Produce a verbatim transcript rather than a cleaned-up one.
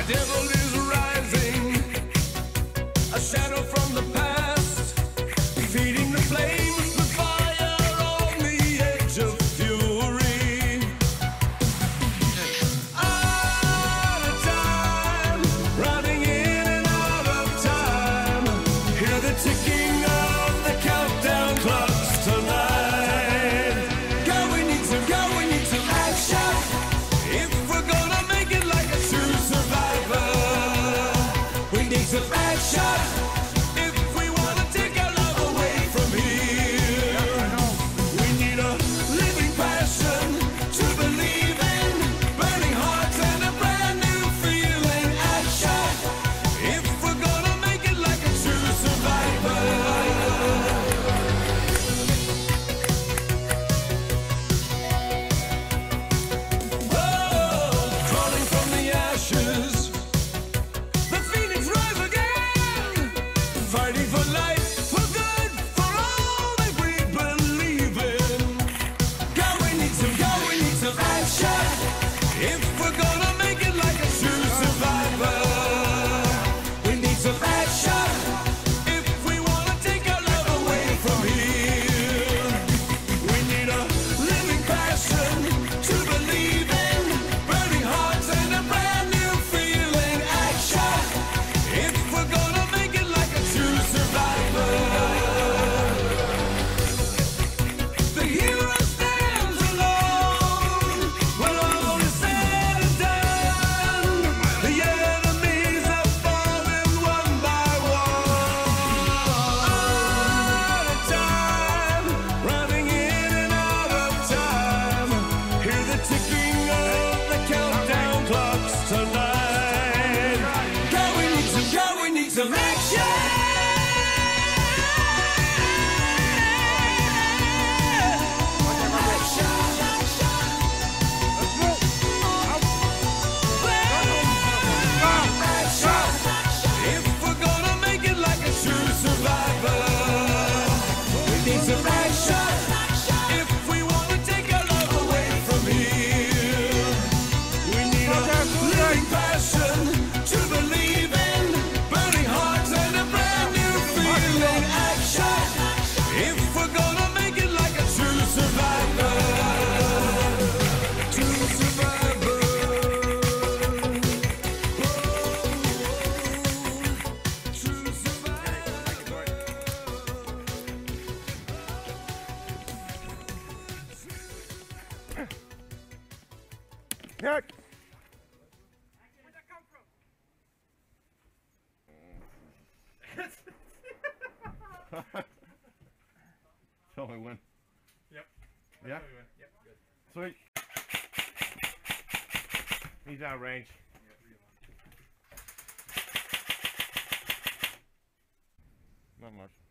devil is rising, a shadow from the past, feeding the flames with fire on the edge of fury. Out of time, running in and out of time. Hear the ticking of the countdown clocks tonight. Go, we need some, go, we need some action. If we're gonna make it like a true survivor, we need some action. If we wanna take our love away from here, we need a living passion to believe in, burning hearts and a brand new feeling. Action. If we're gonna make it like a true survivor. Oh, crawling from the ashes, the phoenix rise again, fighting for life, for good, for all that we believe in. Go, we need some, go, we need some action. If we're gonna make it like a true survivor, we need some action. If we wanna take our love away from here, we need a living passion to believe in, burning hearts and a brand new feeling. Action. If we're gonna make it like a true survivor. The hero stands alone when all is said and done. The enemies are falling one by one. Out of time, running in and out of time. Hear the ticking of the countdown clocks tonight. Go, we need some, go, we need some action. If we're gonna make it like a true survivor, we need some action. If we wanna take our love away from here, we need a living passion to believe in, burning hearts and a brand new feeling. Action. If we're gonna make it like a true survivor. True survivor. True survivor. Nick! Where'd that come from? Tell me when. Yep. Yeah? Yep, good. Sweet. He's out of range. Not much.